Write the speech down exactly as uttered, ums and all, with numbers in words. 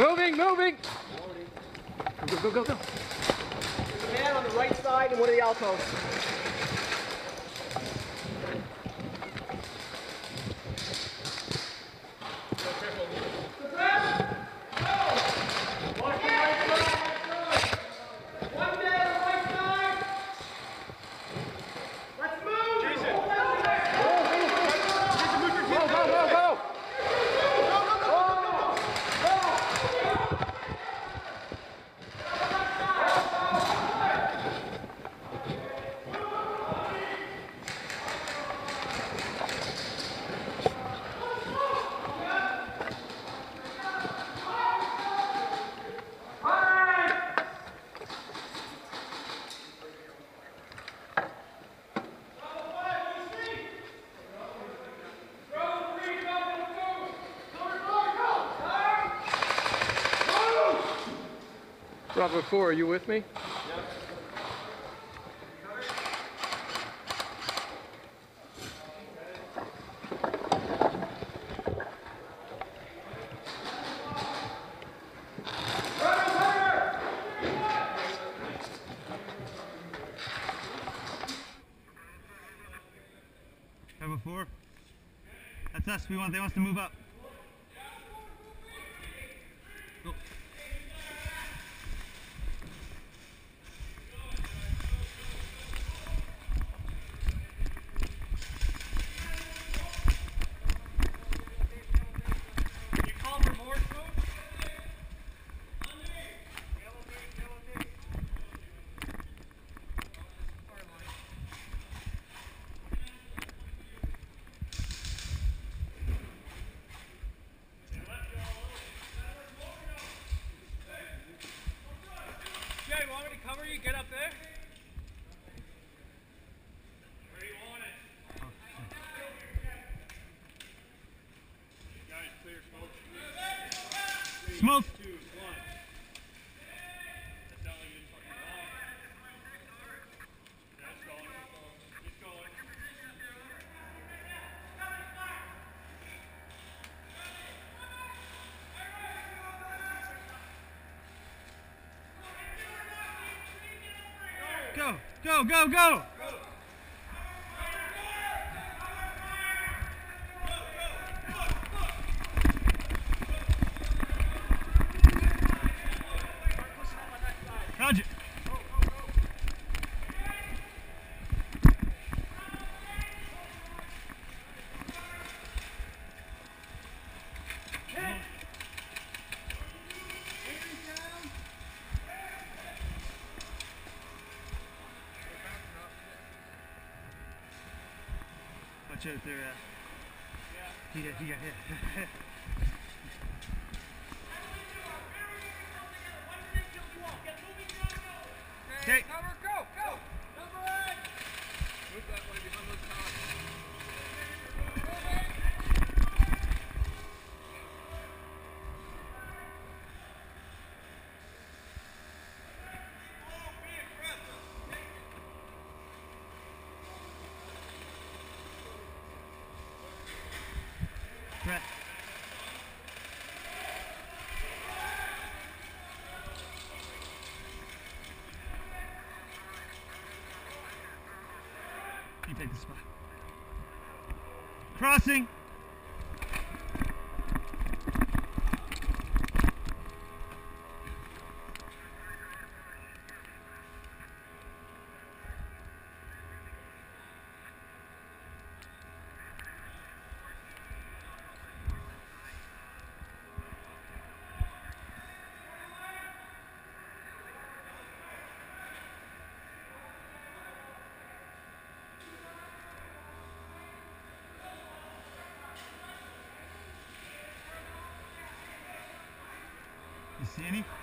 Moving, moving. Go, go, go, go. There's a man on the right side and one of the altos. Bravo four, are you with me? Yep. Bravo four. That's us. We want. They want us to move up. Go. Jay, want me to cover you? Get up there. Where do you want it? Oh, Guys, clear smoke. Three, Smoke. Two, one. That's not like you didn't fucking wrong. Yeah, it's going, it's going. It's going. Go, go, go, go! Roger. Watch out there. Uh, he got, he got hit. Okay. Cover, go, go! Number eight! Move that way behind those cars. Brett. You take the spot. Crossing. You see any?